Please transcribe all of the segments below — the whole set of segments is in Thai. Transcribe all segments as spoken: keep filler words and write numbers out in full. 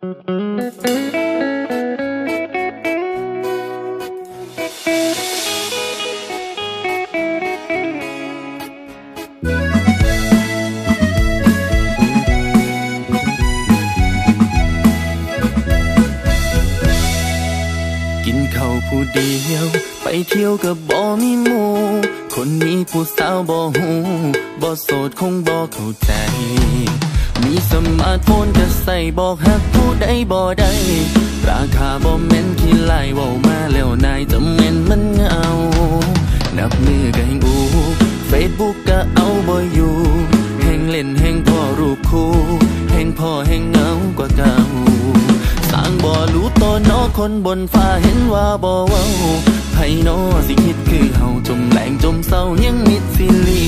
กินข้าวผู้เดียวไปเที่ยวกับบ่มีหมู่คนนี้ผู้สาวบ่หูบ่โสดคงบ่เข้าใจมีสมาร์ทโฟนก็ใส่บอกหักผู้ใดบ่ได้ราคาบ่แม่นขี้ไล่เว้ามาแล้วนายจะแม่นมันเหงานับมือก็แห่งอูเฟซบุ๊กก็เอาบ่อยู่แห่งเล่นแห่งพ่อรูปคู่แห่งพ่อแห่งเหงากว่าเก่าสร้างบ่รู้ตัวนอคนบนฟ้าเห็นว่าบ่เว้าไผนอสิคิดคือเฮาจมแหลงจมเศร้ายังมิดสิลี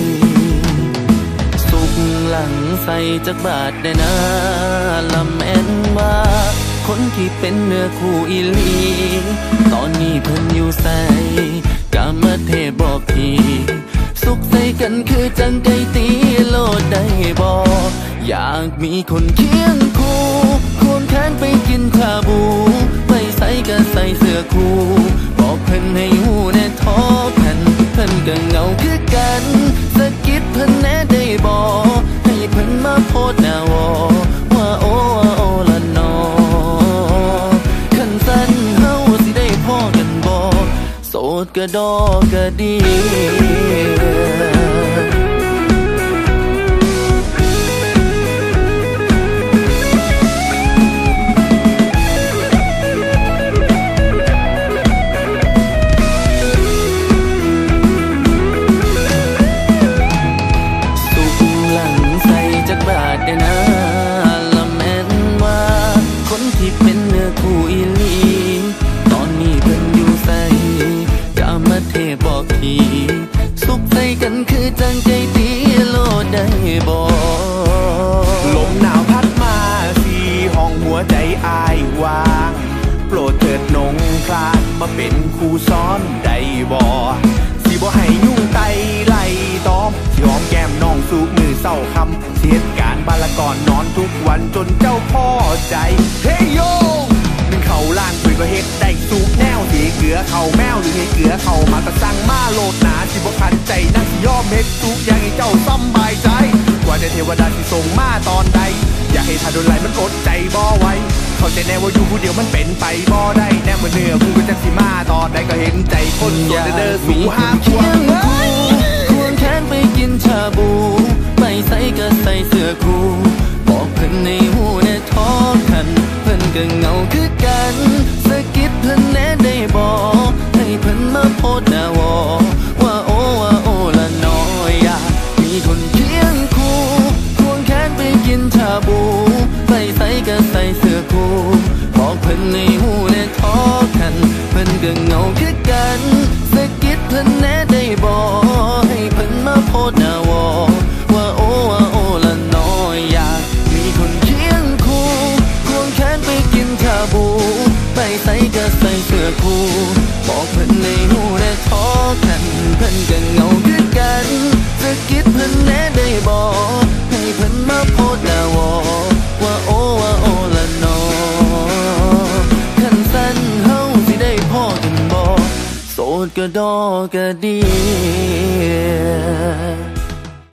สุกหลังใส่จักบาทได้นะลำแม่นว่าคนที่เป็นเนื้อคู่อีหลีตอนนี้เพิ่นอยู่ใส่กามาเทบอกทีสุขใส่กันคือจังไก่ตีโลดได้บ่อยากมีคนเคียงคู่ควงแขนไปกินชาบูไปใส่ก็ใส่เสื้อคู่บอกเพิ่นให้หูแน่ทอกันเพิ่นก็เหงาคือกันสะกิดเพิ่นแน่ได้บ่ให้เพิ่นมาโพสหน้าวอว่าโอ้ว่าโอ้ละนอคันสั้นเฮาสิได้พ้อกันบ่โสดก็ดอก็ดีสุขใส่กันคือจังใจตีโลดได้บ่ลมหนาวพัดมาสีห้องหัวใจอ้ายวางโปรดเถิดนงคลานมาเป็นคู่ซ้อนได้บ่สิบ่ให้ยุ่งไตไล่ตอมสิหอมแก้มน้องสูบมือเศร้าคำเสียการบาละก่อนนอนทุกวันจนเจ้าพ่อใจเฮ้ยโยนึงเขาล้านคุยก็เฮ็ดได้สูบแนวสีเกลือเข่าแมวหรือให้เกลือเข่ามาก็สั่งมาโลดหนาสิบ่คันใจนั่งสิยอมเฮ็ดทุกอย่างให้เจ้าสบายใจกว่าแต่เทวดาสิส่งมาตอนใดอยากให้ทาโดนไหลมันอดใจบ่ไว้เข้าใจแน่ว่าอยู่ผู้เดียวมันเป็นไปบ่ได้แน่เมื่อเนื้อคู่ก็จะสิมาตอนใดก็เห็นใจคนโสดเด้อสู่ห้ามควงควงแขนไปกินชาบูไปใส่ก็ใส่เสื้อคู่บอกเพิ่นในหูแน่ทอกันเพิ่นก็เหงาคือกันสะกิดเพิ่นแน่ได้บ่ให้เพิ่นมาโพสหน้าวอว่าโอ้ว่าโอ้ละน้อยอยากมีคนเคียงคู่ควงแขนไปกินชาบูไปใส่ก็ใส่เสื้อคู่บอกเพิ่นในหูแน่ทอกันเพิ่นก็เหงาคือกันสะกิดเพิ่นแน่ได้บ่ให้เพิ่นมาโพสหน้าวอว่าโอ้ว่าโอ้ละน้อยอยากมีคนเคียงคู่ควงแขนไปกินชาบูไปใส่ก็ใส่เสื้อคู่บอกเพิ่นในหูแน่ทอกันเพิ่นก็เหงาคือกันสะกิดเพิ่นแน่ได้บ่ให้เพิ่นมาโพสหน้าวอว่าโอ้ว่าโอ้ละนอคันสั้นเฮาสิได้พ้อกันบ่โสดก็ดอก็ดี